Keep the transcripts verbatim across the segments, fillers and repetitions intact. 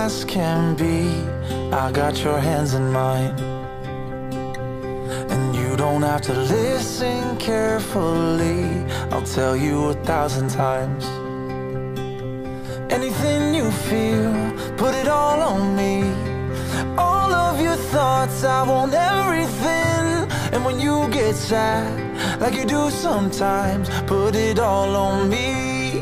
as can be. I got your hands in mine, and you don't have to listen carefully. I'll tell you a thousand times. Anything you feel, put it all on me. All of your thoughts, I want everything. And when you get sad, like you do sometimes, put it all on me.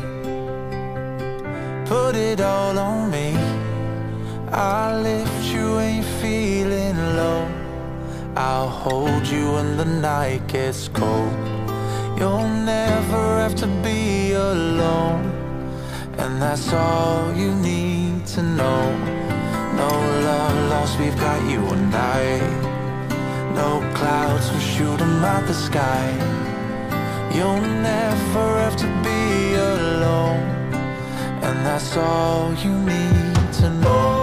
Put it all on me. I'll lift you when you're feeling low. I'll hold you when the night gets cold. You'll never have to be alone, and that's all you need to know. No love lost, we've got you and I. No clouds, we'll shoot 'em out the sky. You'll never have to be alone, and that's all you need to know.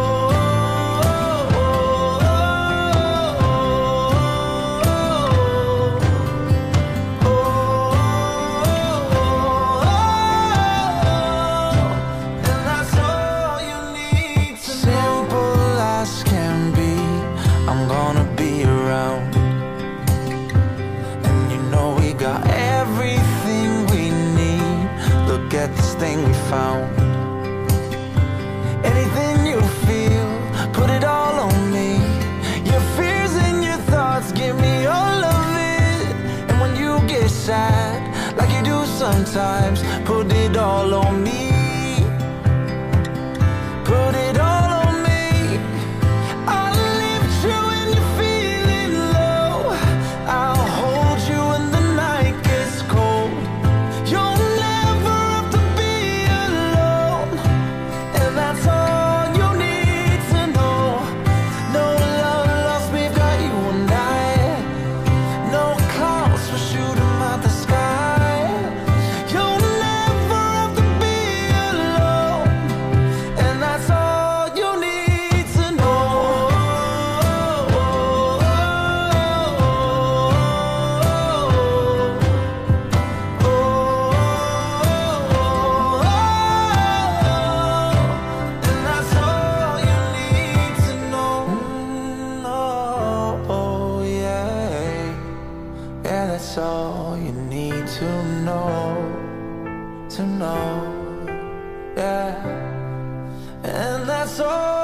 Get this thing we found. Anything you feel, put it all on me. Your fears and your thoughts, give me all of it. And when you get sad, like you do sometimes, put it all on me. Put it all on me. I'll lift you when you're feeling low. I'll hold you when the night gets cold. You'll that's all you need to know, to know, yeah. And that's all